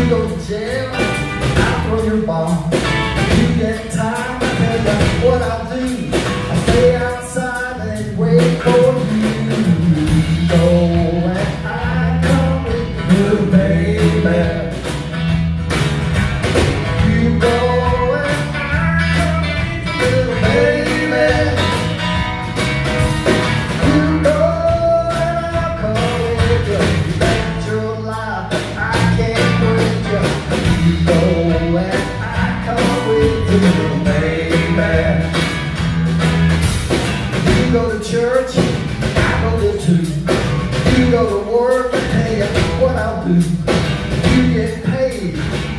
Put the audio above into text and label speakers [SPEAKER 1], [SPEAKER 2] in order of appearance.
[SPEAKER 1] go to jail, I'll throw your bomb. You get time, I tell you what I'll do. I'll stay outside and wait for you. Go and I come with you, baby. You go and I come with you, baby. You go and I'll come with you. You bet your life I can't wait you. You go and I come with you, baby. You go to church, I go there too. You go to work, I tell you what I'll do. You get paid,